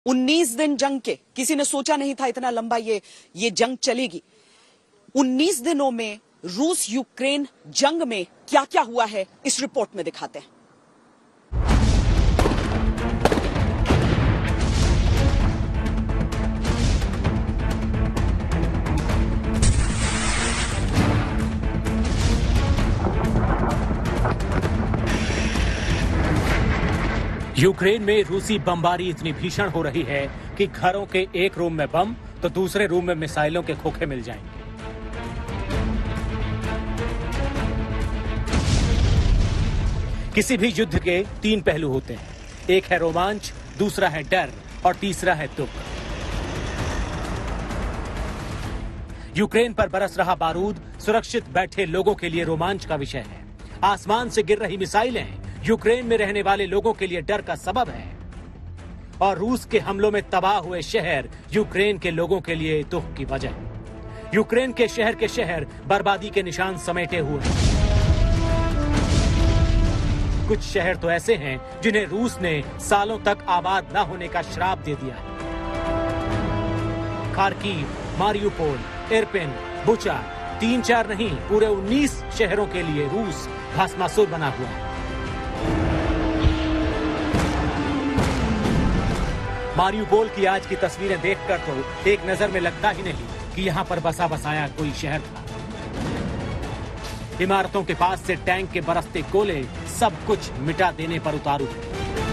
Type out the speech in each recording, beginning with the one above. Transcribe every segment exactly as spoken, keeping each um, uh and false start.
उन्नीस दिन जंग के, किसी ने सोचा नहीं था इतना लंबा ये ये जंग चलेगी। उन्नीस दिनों में रूस यूक्रेन जंग में क्या क्या हुआ है इस रिपोर्ट में दिखाते हैं। यूक्रेन में रूसी बमबारी इतनी भीषण हो रही है कि घरों के एक रूम में बम तो दूसरे रूम में मिसाइलों के खोखे मिल जाएंगे। किसी भी युद्ध के तीन पहलू होते हैं, एक है रोमांच, दूसरा है डर और तीसरा है दुख। यूक्रेन पर बरस रहा बारूद सुरक्षित बैठे लोगों के लिए रोमांच का विषय है। आसमान से गिर रही मिसाइलें यूक्रेन में रहने वाले लोगों के लिए डर का सबब है और रूस के हमलों में तबाह हुए शहर यूक्रेन के लोगों के लिए दुख की वजह। यूक्रेन के शहर के शहर बर्बादी के निशान समेटे हुए हैं। कुछ शहर तो ऐसे हैं जिन्हें रूस ने सालों तक आबाद न होने का श्राप दे दिया है। खार्किव, मारियुपोल, इरपिन, बुचा, तीन चार नहीं पूरे उन्नीस शहरों के लिए रूस भस्मासुर बना हुआ है। मारियुपोल की आज की तस्वीरें देखकर तो एक नजर में लगता ही नहीं कि यहाँ पर बसा बसाया कोई शहर था। इमारतों के पास से टैंक के बरसते गोले सब कुछ मिटा देने पर उतारू हैं।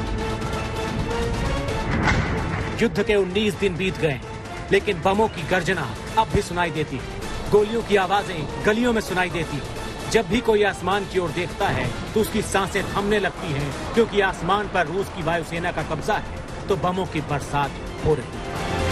युद्ध के उन्नीस दिन बीत गए, लेकिन बमों की गर्जना अब भी सुनाई देती है। गोलियों की आवाजें गलियों में सुनाई देती है। जब भी कोई आसमान की ओर देखता है तो उसकी सांसें थमने लगती हैं, क्योंकि आसमान पर रूस की वायुसेना का कब्जा है तो बमों की बरसात हो रही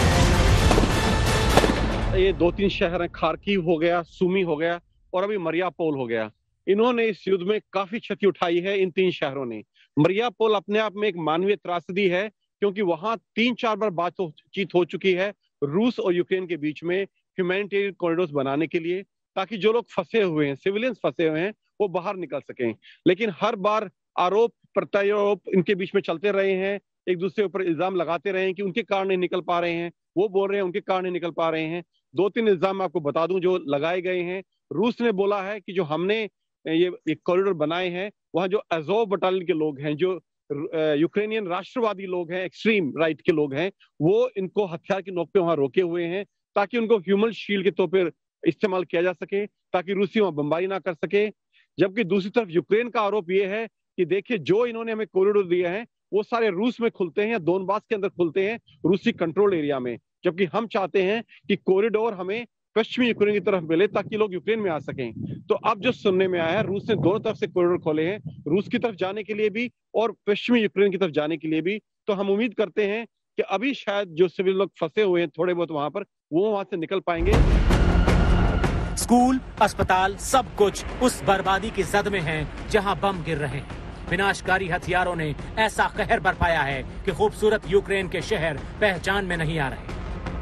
है। ये दो तीन शहर हैं, खार्किव हो गया, सुमी हो गया और अभी मारियुपोल हो गया। इन्होंने इस युद्ध में काफी क्षति उठाई है। इन तीन शहरों ने। मारियुपोल अपने आप में एक मानवीय त्रासदी है, क्योंकि वहां तीन चार बार बातचीत हो चुकी है रूस और यूक्रेन के बीच में ह्यूमैनिटेरियन कॉरिडोर्स बनाने के लिए, ताकि जो लोग फंसे हुए हैं, सिविलियंस फंसे हुए हैं, वो बाहर निकल सकें। लेकिन हर बार आरोप प्रत्यारोप इनके बीच में चलते रहे हैं, एक दूसरे ऊपर इल्जाम लगाते रहे हैं कि उनके कारण नहीं निकल पा रहे हैं, वो बोल रहे हैं उनके कारण नहीं निकल पा रहे हैं। दो तीन इल्जाम मैं आपको बता दूं जो लगाए गए हैं। रूस ने बोला है कि जो हमने ये एक कॉरिडोर बनाए हैं, वहां जो अज़ोव बटालियन के लोग हैं, जो यूक्रेनियन राष्ट्रवादी लोग हैं, एक्सट्रीम राइट के लोग हैं, वो इनको हथियार की नोक पे वहां रोके हुए हैं, ताकि उनको ह्यूमन शील्ड के तौर पर इस्तेमाल किया जा सके, ताकि रूसी वहां बमबारी ना कर सके। जबकि दूसरी तरफ यूक्रेन का आरोप ये है कि देखिए, जो इन्होंने हमें कॉरिडोर दिए हैं वो सारे रूस में खुलते हैं या दोनबास के अंदर खुलते हैं, रूसी कंट्रोल एरिया में। जबकि हम चाहते हैं कि कॉरिडोर हमें पश्चिमी यूक्रेन की तरफ मिले, ताकि लोग यूक्रेन में आ सकें। तो अब जो सुनने में आया है, रूस ने दोनों तरफ से कॉरिडोर खोले हैं, रूस की तरफ जाने के लिए भी और पश्चिमी यूक्रेन की तरफ जाने के लिए भी। तो हम उम्मीद करते हैं कि अभी शायद जो सिविल लोग फंसे हुए हैं थोड़े बहुत वहां पर, वो वहां से निकल पाएंगे। स्कूल, अस्पताल, सब कुछ उस बर्बादी की जद में है जहां बम गिर रहे हैं। विनाशकारी हथियारों ने ऐसा कहर बरपाया है कि खूबसूरत यूक्रेन के शहर पहचान में नहीं आ रहे।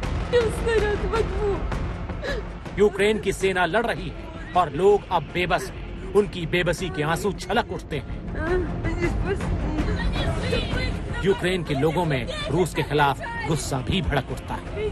यूक्रेन की सेना लड़ रही है और लोग अब बेबस हैं। उनकी बेबसी के आंसू छलक उठते हैं। यूक्रेन के लोगों में रूस के खिलाफ गुस्सा भी भड़क उठता है।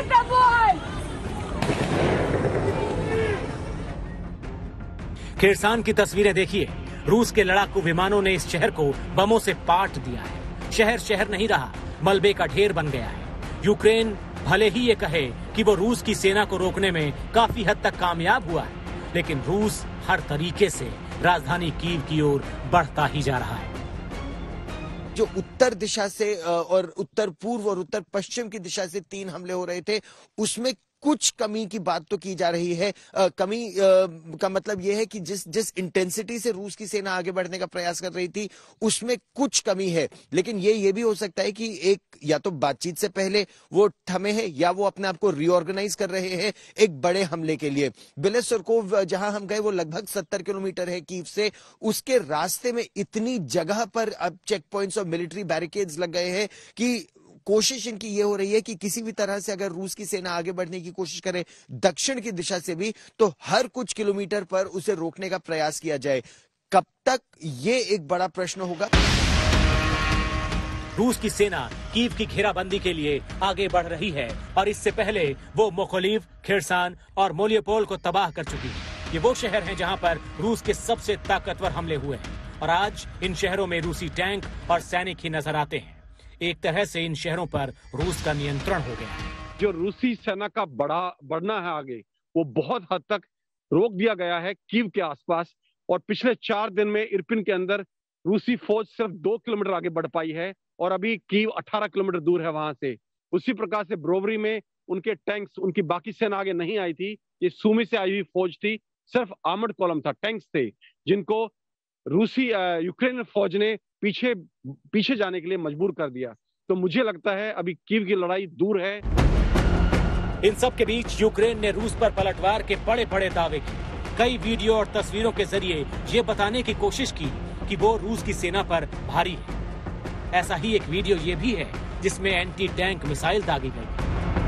खेरसान की तस्वीरें देखिए। रूस के लड़ाकू विमानों ने इस शहर को बमों से पाट दिया है। शहर शहर नहीं रहा, मलबे का ढेर बन गया है। यूक्रेन भले ही ये कहे कि वो रूस की सेना को रोकने में काफी हद तक कामयाब हुआ है, लेकिन रूस हर तरीके से राजधानी कीव की ओर बढ़ता ही जा रहा है। जो उत्तर दिशा से और उत्तर पूर्व और उत्तर पश्चिम की दिशा से तीन हमले हो रहे थे, उसमें कुछ कमी की बात तो की जा रही है। आ, कमी आ, का मतलब यह है कि जिस जिस इंटेंसिटी से रूस की सेना आगे बढ़ने का प्रयास कर रही थी, उसमें कुछ कमी है। लेकिन ये ये भी हो सकता है कि एक या तो बातचीत से पहले वो थमे हैं, या वो अपने आप को रीऑर्गेनाइज कर रहे हैं एक बड़े हमले के लिए। बिलेसरकोव जहां हम गए वो लगभग सत्तर किलोमीटर है कीव से। उसके रास्ते में इतनी जगह पर अब चेक पॉइंट्स और मिलिट्री बैरिकेड्स लग गए हैं कि कोशिश इनकी ये हो रही है कि किसी भी तरह से अगर रूस की सेना आगे बढ़ने की कोशिश करे दक्षिण की दिशा से भी, तो हर कुछ किलोमीटर पर उसे रोकने का प्रयास किया जाए। कब तक, ये एक बड़ा प्रश्न होगा। रूस की सेना कीव की घेराबंदी के लिए आगे बढ़ रही है और इससे पहले वो मोकोलीव, खिर्सान और मोलियोपोल को तबाह कर चुकी है। ये वो शहर हैं जहां पर रूस के सबसे ताकतवर हमले हुए हैं और आज इन शहरों में रूसी टैंक और सैनिक ही नजर आते हैं। एक तरह से इन शहरों पर रूस का नियंत्रण हो गया है। जो रूसी सेना का बढ़ा बढ़ना है आगे, वो बहुत हद तक रोक दिया गया है कीव के आसपास। और पिछले चार दिन में इरपिन के अंदर रूसी फौज सिर्फ दो किलोमीटर आगे बढ़ पाई है और अभी कीव अठारह किलोमीटर दूर है वहां से। उसी प्रकार से ब्रोवरी में उनके टैंक्स, उनकी बाकी सेना आगे नहीं आई थी। ये सूमी से आई हुई फौज थी, सिर्फ आर्मर्ड कॉलम था, टैंक्स थे, जिनको रूसी यूक्रेन फौज ने पीछे पीछे जाने के लिए मजबूर कर दिया। तो मुझे लगता है अभी कीव की लड़ाई दूर है। इन सब के बीच यूक्रेन ने रूस पर पलटवार के बड़े बड़े दावे किए। कई वीडियो और तस्वीरों के जरिए ये बताने की कोशिश की कि वो रूस की सेना पर भारी है। ऐसा ही एक वीडियो ये भी है जिसमें एंटी टैंक मिसाइल दागी गई।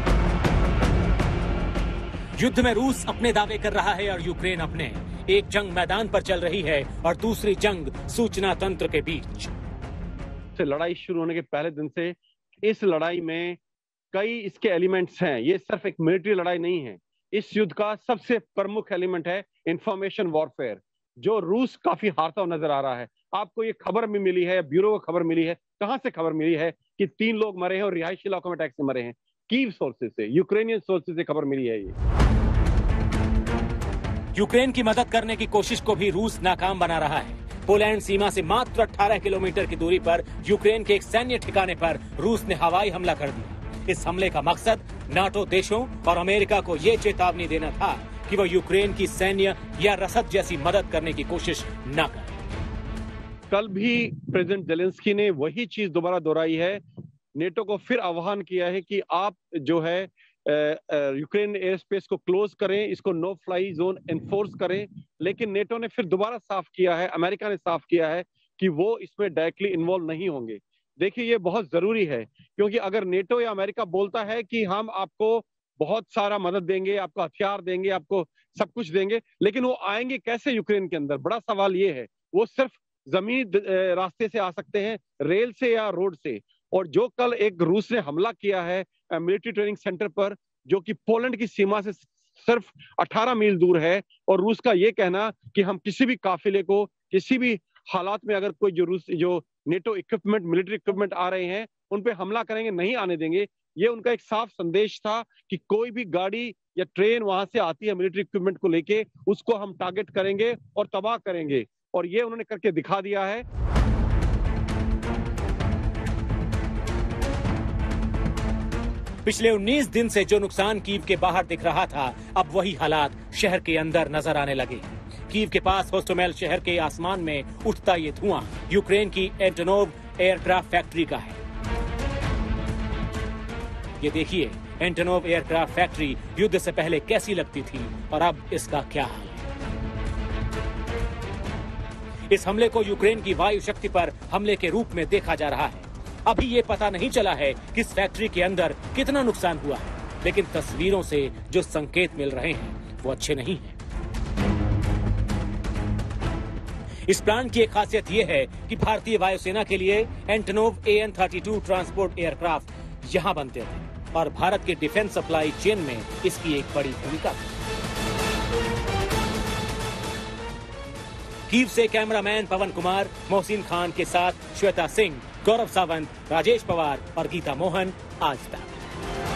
युद्ध में रूस अपने दावे कर रहा है और यूक्रेन अपने। एक जंग मैदान पर चल रही है और दूसरी जंग सूचना तंत्र के बीच। से लड़ाई शुरू होने के पहले दिन से इस लड़ाई में कई इसके एलिमेंट्स हैं। ये सिर्फ एक मिलिट्री लड़ाई नहीं है। इस युद्ध का सबसे प्रमुख एलिमेंट है इंफॉर्मेशन वॉरफेयर, जो रूस काफी हारता हुआ नजर आ रहा है। आपको ये खबर भी मिली है, ब्यूरो को खबर मिली है, कहां से खबर मिली है कि तीन लोग मरे हैं और रिहायशी इलाकों में अटैक से मरे हैं। कीव सोर्सेज से, यूक्रेनियन सोर्सेज से खबर मिली है। ये यूक्रेन की मदद करने की कोशिश को भी रूस नाकाम बना रहा है। पोलैंड सीमा से मात्र अठारह किलोमीटर की दूरी पर यूक्रेन के एक सैन्य ठिकाने पर रूस ने हवाई हमला कर दिया। इस हमले का मकसद नाटो देशों और अमेरिका को ये चेतावनी देना था कि वो यूक्रेन की सैन्य या रसद जैसी मदद करने की कोशिश न करे। कल भी प्रेसिडेंट जेलेंस्की ने वही चीज दोबारा दोहराई है। नेटो को फिर आह्वान किया है कि आप जो है यूक्रेन एयर स्पेस को क्लोज करें, इसको नो फ्लाई जोन एनफोर्स करें। लेकिन नेटो ने फिर दोबारा साफ किया है, अमेरिका ने साफ किया है कि वो इसमें डायरेक्टली इन्वॉल्व नहीं होंगे। देखिए, ये बहुत जरूरी है, क्योंकि अगर नेटो या अमेरिका बोलता है कि हम आपको बहुत सारा मदद देंगे, आपको हथियार देंगे, आपको सब कुछ देंगे, लेकिन वो आएंगे कैसे यूक्रेन के अंदर? बड़ा सवाल ये है। वो सिर्फ जमीनी रास्ते से आ सकते हैं, रेल से या रोड से। और जो कल एक रूस ने हमला किया है मिलिट्री ट्रेनिंग सेंटर पर, जो कि पोलैंड की सीमा से सिर्फ अठारह मील दूर है, और रूस का ये कहना कि हम किसी भी काफिले को किसी भी हालात में अगर कोई जो रूस जो नेटो इक्विपमेंट, मिलिट्री इक्विपमेंट आ रहे हैं, उन पे हमला करेंगे, नहीं आने देंगे। ये उनका एक साफ संदेश था कि कोई भी गाड़ी या ट्रेन वहां से आती है मिलिट्री इक्विपमेंट को लेके, उसको हम टारगेट करेंगे और तबाह करेंगे। और ये उन्होंने करके दिखा दिया है। पिछले उन्नीस दिन से जो नुकसान कीव के बाहर दिख रहा था, अब वही हालात शहर के अंदर नजर आने लगे। कीव के पास होस्टोमेल शहर के आसमान में उठता ये धुआं यूक्रेन की एंटोनोव एयरक्राफ्ट फैक्ट्री का है। ये देखिए, एंटोनोव एयरक्राफ्ट फैक्ट्री युद्ध से पहले कैसी लगती थी और अब इसका क्या हाल है। इस हमले को यूक्रेन की वायु शक्ति पर हमले के रूप में देखा जा रहा है। अभी ये पता नहीं चला है कि इस फैक्ट्री के अंदर कितना नुकसान हुआ है, लेकिन तस्वीरों से जो संकेत मिल रहे हैं वो अच्छे नहीं हैं। इस प्लान की एक खासियत यह है कि भारतीय वायुसेना के लिए Antonov A N thirty two transport aircraft यहां बनते थे और भारत के डिफेंस सप्लाई चेन में इसकी एक बड़ी भूमिका थी। कीव से कैमरामैन पवन कुमार, मोहसिन खान के साथ श्वेता सिंह, गौरव सावंत, राजेश पवार और गीता मोहन, आज तक।